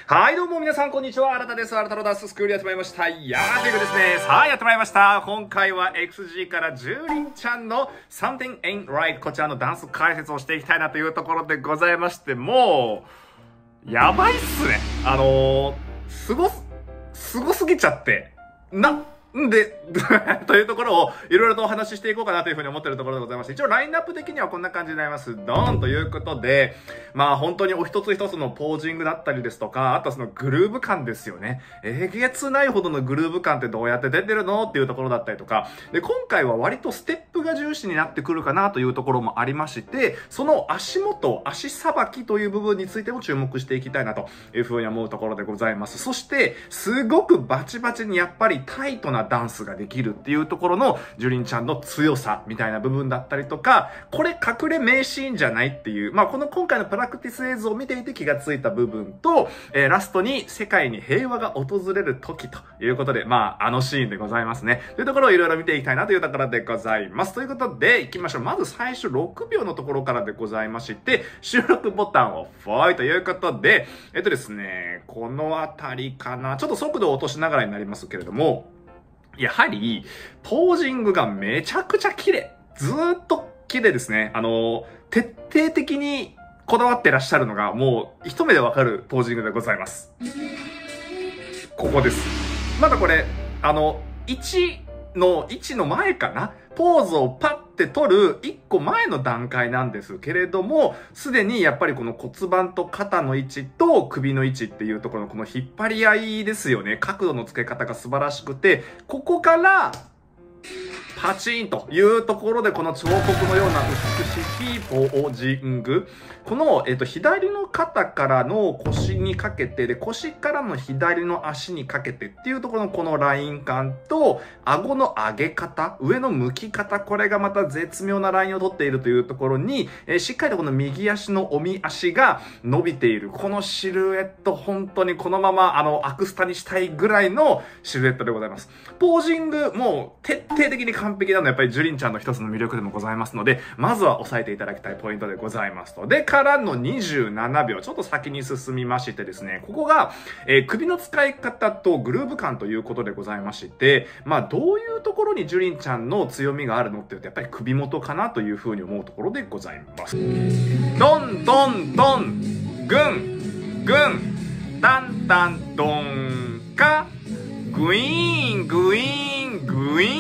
はい、どうも皆さん、こんにちは。新田です。新田のダンススクールやってまいりました。ということですね。さあ、やってまいりました。今回は XG からジュリンちゃんの Something Ain't Right こちらのダンス解説をしていきたいなというところでございまして、もう、やばいっすね。すごすぎちゃって。というところをいろいろとお話ししていこうかなというふうに思っているところでございまして、一応ラインナップ的にはこんな感じになります。ドーンということで、まあ本当にお一つ一つのポージングだったりですとか、あとはそのグルーヴ感ですよね。えげつないほどのグルーヴ感ってどうやって出てるのっていうところだったりとか、で、今回は割とステップが重視になってくるかなというところもありまして、その足元、足さばきという部分についても注目していきたいなというふうに思うところでございます。そして、すごくバチバチにやっぱりタイトなダンスができるっていうところのジュリンちゃんの強さみたいな部分だったりとか、これ隠れ名シーンじゃないっていう、まあこの今回のプラクティス映像を見ていて気がついた部分と、ラストに世界に平和が訪れる時ということで、まああのシーンでございますね。というところをいろいろ見ていきたいなというところでございます。ということで、行きましょう。まず最初6秒のところからでございまして、収録ボタンをフォイということで、ですね、このあたりかな。ちょっと速度を落としながらになりますけれども、やはり、ポージングがめちゃくちゃ綺麗。ずーっと綺麗ですね。徹底的にこだわってらっしゃるのが、もう一目でわかるポージングでございます。ここです。まだこれ、1の前かな？ポーズをパッて取る1個前の段階なんですけれども、すでにやっぱりこの骨盤と肩の位置と首の位置っていうところのこの引っ張り合いですよね。角度の付け方が素晴らしくて、ここからパチンというところでこの彫刻のような美しいポージング。この、左の肩からの腰にかけて、で、腰からの左の足にかけてっていうところのこのライン感と、顎の上げ方、上の向き方、これがまた絶妙なラインを取っているというところに、しっかりとこの右足のおみ足が伸びている。このシルエット、本当にこのまま、アクスタにしたいぐらいのシルエットでございます。ポージング、もう、徹底的に完璧なのはやっぱりジュリンちゃんの一つの魅力でもございますので、まずは押さえていただきたいポイントでございますと。で、からの27秒、ちょっと先に進みましてですね、ここが、首の使い方とグルーヴ感ということでございまして、まあ、どういうところにジュリンちゃんの強みがあるのって言うと、やっぱり首元かなというふうに思うところでございます。ドンドンドン、グン、グン、タンタンドンか、グイーン、グイーン、グイ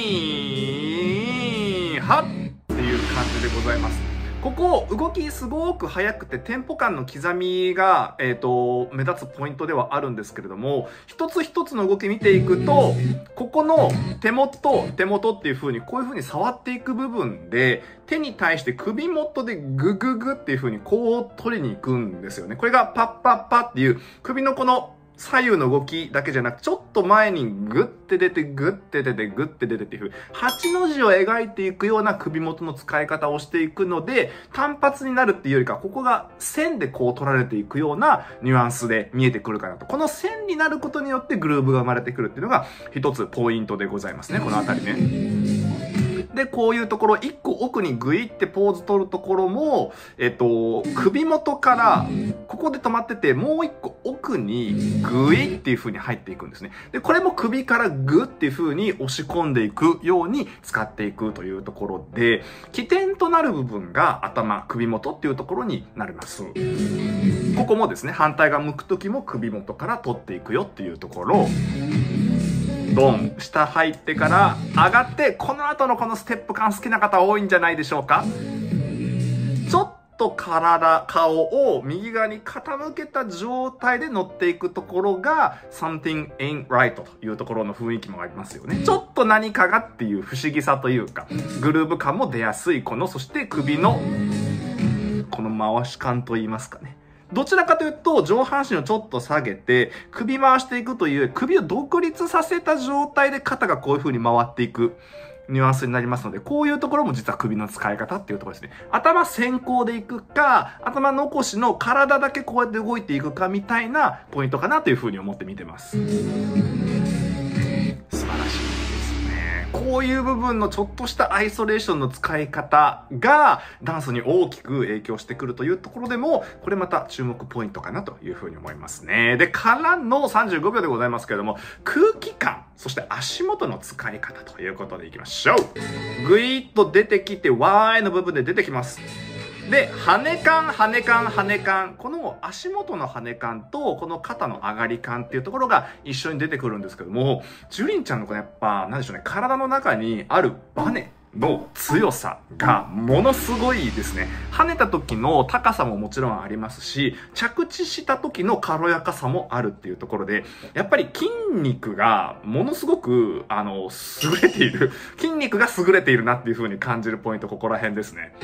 ーン、はっていう感じでございます。ここ、動きすごく速くてテンポ感の刻みが、目立つポイントではあるんですけれども、一つ一つの動き見ていくと、ここの手元っていう風に、こういう風に触っていく部分で、手に対して首元でグググっていう風にこう取りに行くんですよね。これがパッパッパっていう首のこの左右の動きだけじゃなく、ちょっと前にグッて出て、グッて出て、グッて出てっていう風、8の字を描いていくような首元の使い方をしていくので、単発になるっていうよりか、ここが線でこう取られていくようなニュアンスで見えてくるかなと。この線になることによってグルーヴが生まれてくるっていうのが一つポイントでございますね、このあたりね。で、こういうところ、一個奥にグイってポーズ取るところも、首元から、ここで止まってて、もう一個奥にグイっていう風に入っていくんですね。で、これも首からグっていう風に押し込んでいくように使っていくというところで、起点となる部分が頭、首元っていうところになります。ここもですね、反対が向くときも首元から取っていくよっていうところ、ドン、下入ってから上がって、この後のこのステップ感好きな方多いんじゃないでしょうか。ちょっと顔を右側に傾けた状態で乗っていくところが Something Ain't Right というところの雰囲気もありますよね。ちょっと何かがっていう不思議さというか、グルーヴ感も出やすいこの、そして首のこの回し感といいますかね。どちらかというと、上半身をちょっと下げて、首回していくという、首を独立させた状態で肩がこういう風に回っていくニュアンスになりますので、こういうところも実は首の使い方っていうところですね。頭先行でいくか、頭残しの体だけこうやって動いていくかみたいなポイントかなという風に思って見てます。素晴らしいですね。ここういう部分のちょっとしたアイソレーションの使い方がダンスに大きく影響してくるというところでも、これまた注目ポイントかなというふうに思いますね。で、からの35秒でございますけれども、空気感、そして足元の使い方ということでいきましょう。ぐいっと出てきて、Y の部分で出てきます。で、跳ね感、跳ね感、跳ね感。この足元の跳ね感と、この肩の上がり感っていうところが一緒に出てくるんですけども、ジュリンちゃんのこのやっぱ、なんでしょうね、体の中にあるバネの強さがものすごいですね。跳ねた時の高さももちろんありますし、着地した時の軽やかさもあるっていうところで、やっぱり筋肉がものすごく、優れている。筋肉が優れているなっていう風に感じるポイント、ここら辺ですね。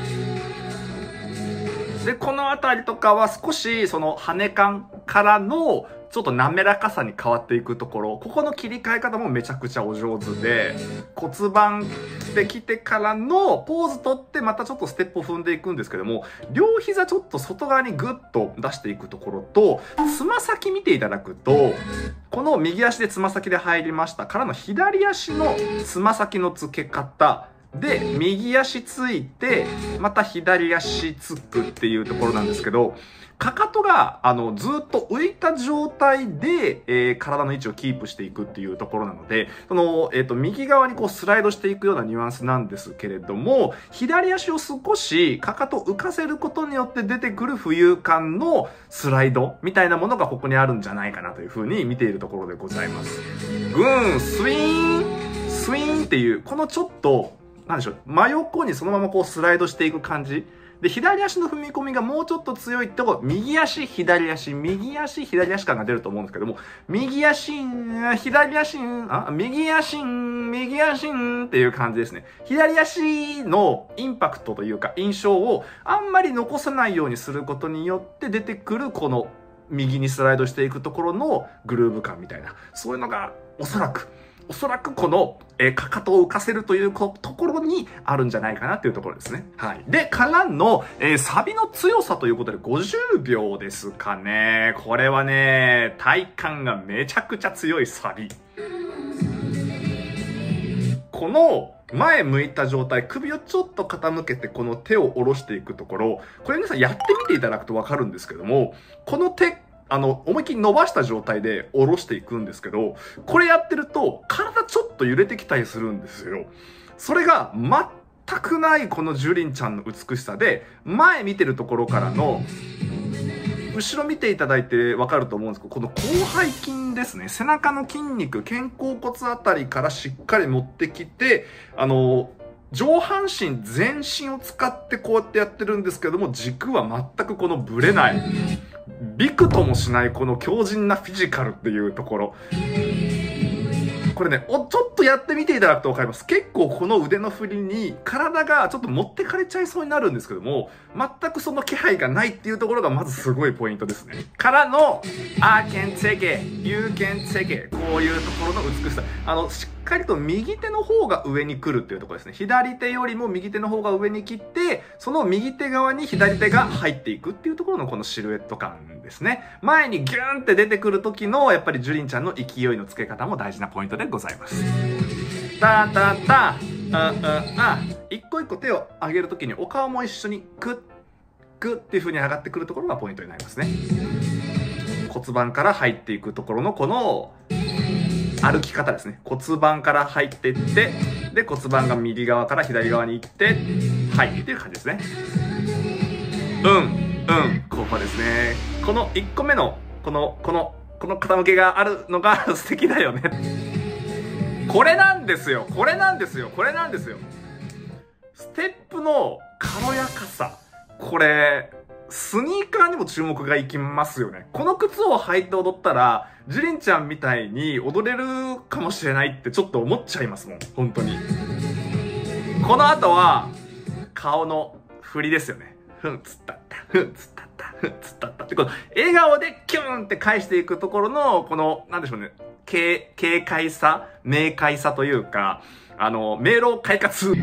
で、このあたりとかは少しその跳ね感からのちょっと滑らかさに変わっていくところ、ここの切り替え方もめちゃくちゃお上手で、骨盤できてからのポーズ取ってまたちょっとステップを踏んでいくんですけども、両膝ちょっと外側にグッと出していくところと、つま先見ていただくと、この右足でつま先で入りましたからの左足のつま先の付け方、で、右足ついて、また左足つくっていうところなんですけど、かかとが、ずっと浮いた状態で、体の位置をキープしていくっていうところなので、右側にこうスライドしていくようなニュアンスなんですけれども、左足を少しかかと浮かせることによって出てくる浮遊感のスライドみたいなものがここにあるんじゃないかなというふうに見ているところでございます。グーン、スイーン、スイーンっていう、このちょっと、なんでしょう、真横にそのままこうスライドしていく感じ。で、左足の踏み込みがもうちょっと強いと、右足、左足、右足、左足感が出ると思うんですけども、右足、左足、右足、右足っていう感じですね。左足のインパクトというか印象をあんまり残さないようにすることによって出てくるこの右にスライドしていくところのグルーヴ感みたいな、そういうのがおそらくこの、かかとを浮かせるというところにあるんじゃないかなっていうところですね。はい。で、からの、サビの強さということで50秒ですかね。これはね、体感がめちゃくちゃ強いサビ。この、前向いた状態、首をちょっと傾けてこの手を下ろしていくところ、これ皆さんやってみていただくとわかるんですけども、この手、思いっきり伸ばした状態で下ろしていくんですけど、これやってると体ちょっと揺れてきたりするんですよ。それが全くないこのジュリンちゃんの美しさで、前見てるところからの、後ろ見ていただいてわかると思うんですけど、この広背筋ですね。背中の筋肉、肩甲骨あたりからしっかり持ってきて、上半身、全身を使ってこうやってやってるんですけども、軸は全くこのブレない。びくともしないこの強靭なフィジカルっていうところ。これね、ちょっとやってみていただくとわかります。結構この腕の振りに体がちょっと持ってかれちゃいそうになるんですけども、全くその気配がないっていうところがまずすごいポイントですね。からの、I can take it, you can take it こういうところの美しさ。しっかりと右手の方が上に来るっていうところですね。左手よりも右手の方が上に切って、その右手側に左手が入っていくっていうところのこのシルエット感ですね。前にギューンって出てくる時のやっぱりジュリンちゃんの勢いのつけ方も大事なポイントでございます。タタタ、一個一個手を上げる時にお顔も一緒にグッグッっていう風に上がってくるところがポイントになりますね。骨盤から入っていくところのこの歩き方ですね。骨盤から入っていって、で骨盤が右側から左側に行って、はいっていう感じですね。ここですね。この1個目のこの傾けがあるのが素敵だよね。これなんですよ。ステップの軽やかさ。これ、スニーカーにも注目がいきますよね。この靴を履いて踊ったら、ジュリンちゃんみたいに踊れるかもしれないってちょっと思っちゃいますもん。本当に。この後は、顔の振りですよね。ふんつったった、ふんつったった、ふんつったったって、この笑顔でキュンって返していくところの、この、なんでしょうね。軽快さ、明快さというか、明朗快活。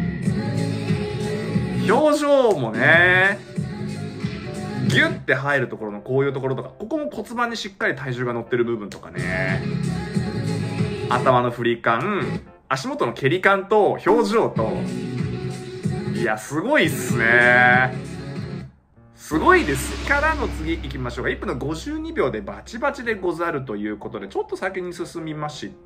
表情もね、ギュッて入るところのこういうところとか、ここも骨盤にしっかり体重が乗ってる部分とかね。頭の振り感、 足元の蹴り感と表情と、いや、すごいっすね。すごいです。からの次行きましょうか。1分の52秒でバチバチでござるということで、ちょっと先に進みまして、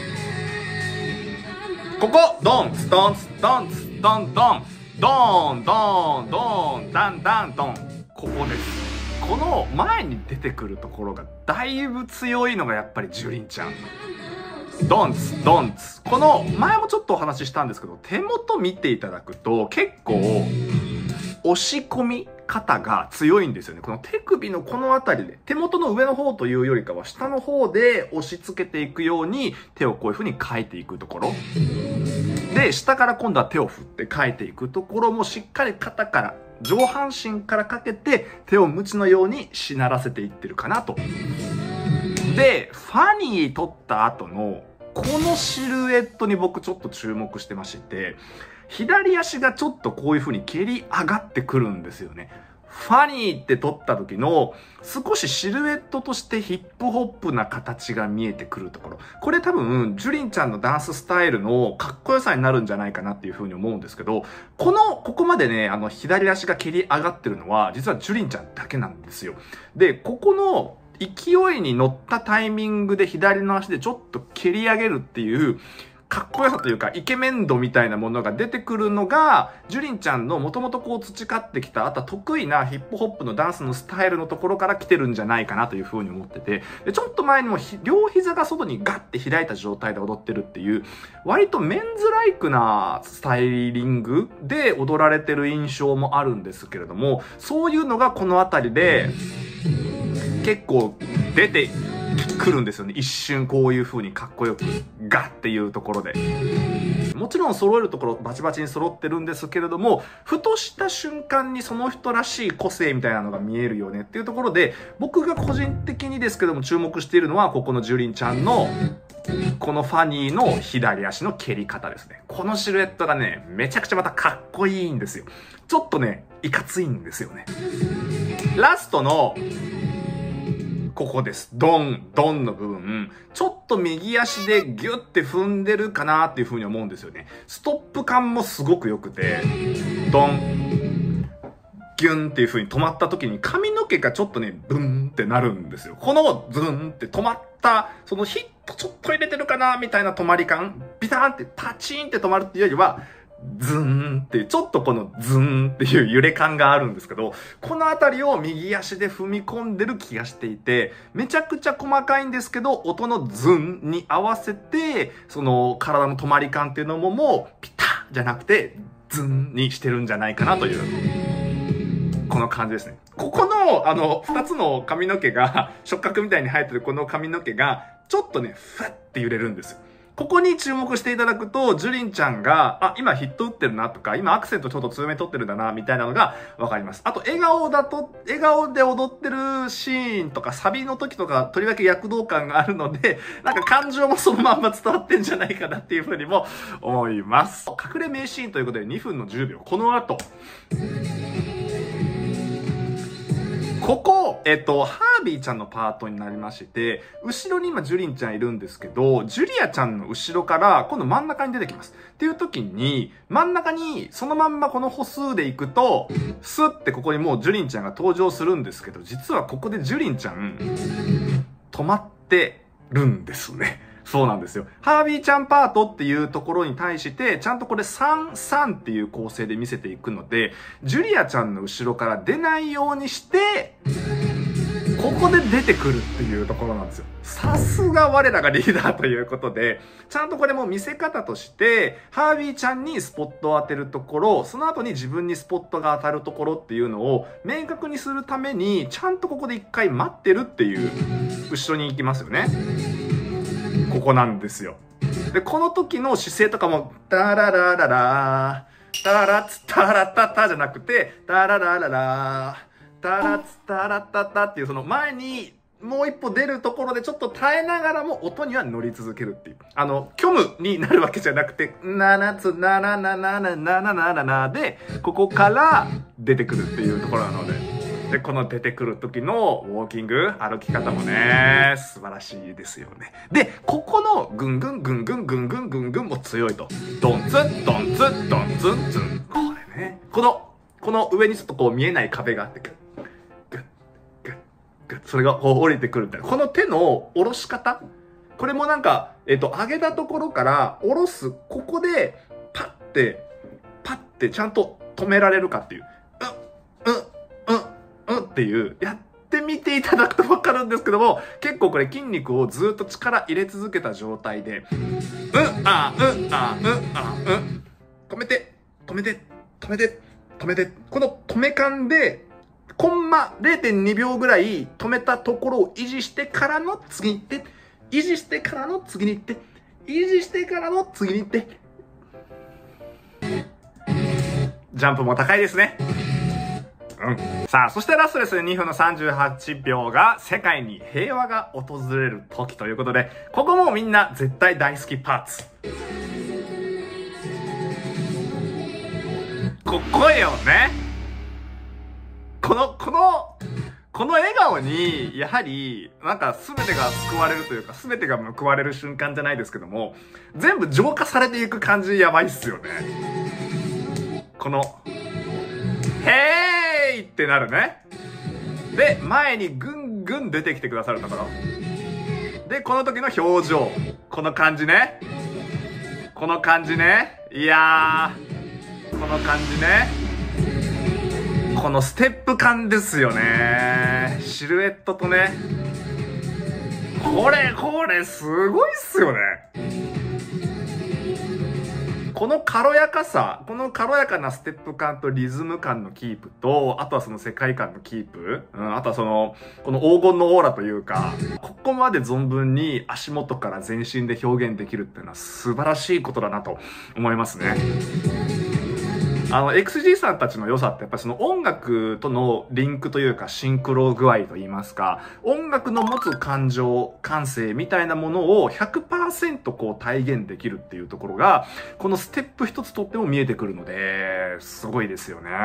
ここドンツドンツドンツドンドンドンドンドンダンダンドン、ここです。この前に出てくるところがだいぶ強いのがやっぱりジュリンちゃん。ドンツドンツ、この前もちょっとお話ししたんですけど、手元見ていただくと結構押し込み方が強いんですよね。この手首のこの辺りで、手元の上の方というよりかは下の方で押し付けていくように手をこういう風に書いていくところで、下から今度は手を振って書いていくところもしっかり肩から上半身からかけて手を鞭のようにしならせていってるかなと。で、ファニー取った後のこのシルエットに僕ちょっと注目してまして、左足がちょっとこういう風に蹴り上がってくるんですよね。ファニーって取った時の少しシルエットとしてヒップホップな形が見えてくるところ。これ多分、ジュリンちゃんのダンススタイルのかっこよさになるんじゃないかなっていう風に思うんですけど、ここまでね、左足が蹴り上がってるのは、実はジュリンちゃんだけなんですよ。で、ここの勢いに乗ったタイミングで左の足でちょっと蹴り上げるっていう、かっこよさというかイケメン度みたいなものが出てくるのが、ジュリンちゃんのもともとこう培ってきた、あとは得意なヒップホップのダンスのスタイルのところから来てるんじゃないかなというふうに思ってて、でちょっと前にも両膝が外にガッて開いた状態で踊ってるっていう、割とメンズライクなスタイリングで踊られてる印象もあるんですけれども、そういうのがこの辺りで結構出て来るんですよね。一瞬こういう風にかっこよくガッっていうところで、もちろん揃えるところバチバチに揃ってるんですけれども、ふとした瞬間にその人らしい個性みたいなのが見えるよねっていうところで、僕が個人的にですけども注目しているのは、ここのジュリンちゃんのこのファニーの左足の蹴り方ですね。このシルエットがね、めちゃくちゃまたかっこいいんですよ。ちょっとね、いかついんですよね。ラストのここです。ドン、ドンの部分。ちょっと右足でギュッて踏んでるかなっていう風に思うんですよね。ストップ感もすごく良くて、ドン、ギュンっていう風に止まった時に髪の毛がちょっとね、ブンってなるんですよ。このズンって止まった、そのヒットちょっと入れてるかなみたいな止まり感、ビターンってパチーンって止まるっていうよりは、ズーンってちょっとこのズーンっていう揺れ感があるんですけど、このあたりを右足で踏み込んでる気がしていて、めちゃくちゃ細かいんですけど、音のズンに合わせて、その体の止まり感っていうのもピタッじゃなくてズンにしてるんじゃないかなという、この感じですね。ここの二つの髪の毛が触覚みたいに生えてるこの髪の毛がちょっとね、ふわって揺れるんですよ。ここに注目していただくと、ジュリンちゃんが、あ、今ヒット打ってるなとか、今アクセントちょっと強め取ってるんだな、みたいなのがわかります。あと、笑顔で踊ってるシーンとか、サビの時とか、とりわけ躍動感があるので、なんか感情もそのまんま伝わってんじゃないかなっていうふうにも思います。隠れ名シーンということで2分の10秒。この後。ここ、ハービーちゃんのパートになりまして、後ろに今ジュリンちゃんいるんですけど、ジュリアちゃんの後ろから今度真ん中に出てきます。っていう時に、真ん中にそのまんまこの歩数で行くと、スッてここにもうジュリンちゃんが登場するんですけど、実はここでジュリンちゃん、止まってるんですね。そうなんですよ。ハービーちゃんパートっていうところに対して、ちゃんとこれ3、3っていう構成で見せていくので、ジュリアちゃんの後ろから出ないようにして、ここで出てくるっていうところなんですよ。さすが我らがリーダーということで、ちゃんとこれも見せ方として、ハービーちゃんにスポットを当てるところ、その後に自分にスポットが当たるところっていうのを明確にするために、ちゃんとここで一回待ってるっていう、後ろに行きますよね。ここなんですよ。で、この時の姿勢とかも、タララララー、タラツタラタタじゃなくて、タララララー、タラツタラタタっていうその前にもう一歩出るところでちょっと耐えながらも音には乗り続けるっていう。虚無になるわけじゃなくて、7つ、7、7、7、7、7、7で、ここから出てくるっていうところなので。 で、この出てくる時のウォーキング、歩き方もね、素晴らしいですよね。で、ここのぐんぐんぐんぐんぐんぐんぐんぐんも強いと。ドンツン、ドンツン、ドンツンツン。これね。この上にちょっとこう見えない壁があって、グッ、グッ、グッ、グッ。それがこう降りてくるみたいな。この手の下ろし方。これもなんか、上げたところから下ろす。ここで、パッてちゃんと止められるかっていう。っていう、やってみていただくとわかるんですけども、結構これ筋肉をずっと力入れ続けた状態で、止めて、止めて、止めて、止めて、この止め感で、コンマ 0.2 秒ぐらい止めたところを維持してからの次に行って、維持してからの次に行って、維持してからの次に行って、ジャンプも高いですね。さあ、そしてラストですね、2分の38秒が世界に平和が訪れる時ということで、ここもみんな絶対大好きパーツ。ここよね。この笑顔に、やはり、なんか全てが救われるというか、全てが報われる瞬間じゃないですけども、全部浄化されていく感じやばいっすよね。この、へーいってなるね。で、前にぐんぐん出てきてくださるところ。で、この時の表情。この感じね。この感じね。いやー、この感じね。このステップ感ですよね。シルエットとね。これ、すごいっすよね。この軽やかさ、この軽やかなステップ感とリズム感のキープと、あとはその世界観のキープ、あとはこの黄金のオーラというか、ここまで存分に足元から全身で表現できるっていうのは素晴らしいことだなと思いますね。XG さんたちの良さってやっぱりその音楽とのリンクというかシンクロ具合といいますか、音楽の持つ感情、感性みたいなものを 100% こう体現できるっていうところが、このステップ一つとっても見えてくるので、すごいですよね。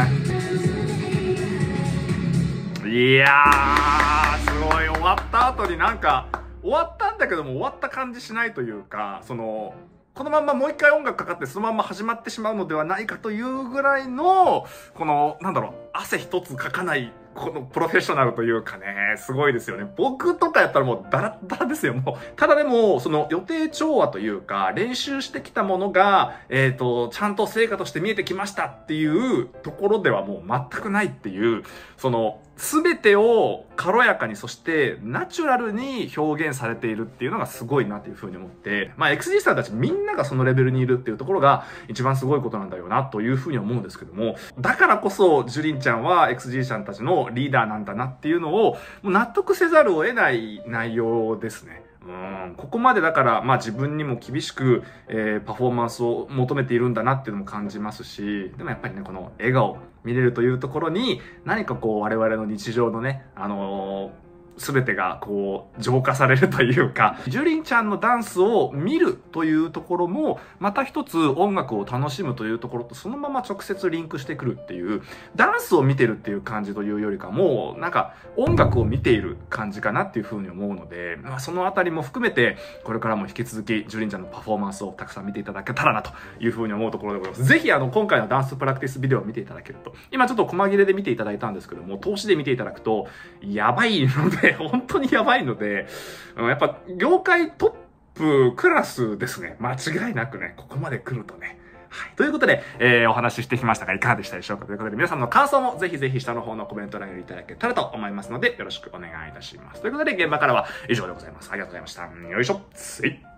いやー、すごい。終わった後になんか、終わったんだけども終わった感じしないというか、このまんまもう一回音楽かかってそのまんま始まってしまうのではないかというぐらいの、汗一つかかない、このプロフェッショナルというかね、すごいですよね。僕とかやったらもうダラッダラですよ、もう。ただでも、予定調和というか、練習してきたものが、ちゃんと成果として見えてきましたっていうところではもう全くないっていう、すべてを軽やかに、そしてナチュラルに表現されているっていうのがすごいなというふうに思って、XG さんたちみんながそのレベルにいるっていうところが一番すごいことなんだよなというふうに思うんですけども、だからこそジュリンちゃんは XG さんたちのリーダーなんだなっていうのをもう納得せざるを得ない内容ですね。ここまでだから、自分にも厳しく、パフォーマンスを求めているんだなっていうのも感じますし、でもやっぱりね、この笑顔見れるというところに、何かこう我々の日常のね、すべてがこう浄化されるというか、ジュリンちゃんのダンスを見るというところもまた一つ音楽を楽しむというところとそのまま直接リンクしてくるっていう、ダンスを見てるっていう感じというよりかもなんか音楽を見ている感じかなっていうふうに思うので、そのあたりも含めてこれからも引き続きジュリンちゃんのパフォーマンスをたくさん見ていただけたらなというふうに思うところでございます。ぜひ今回のダンスプラクティスビデオを見ていただけると、今ちょっと細切れで見ていただいたんですけども、通しで見ていただくとやばいので本当にやばいので、やっぱ業界トップクラスですね。間違いなくね、ここまで来るとね。はい。ということで、お話ししてきましたが、いかがでしたでしょうかということで、皆さんの感想もぜひぜひ下の方のコメント欄よりいただけたらと思いますので、よろしくお願いいたします。ということで、現場からは以上でございます。ありがとうございました。よいしょ。つい。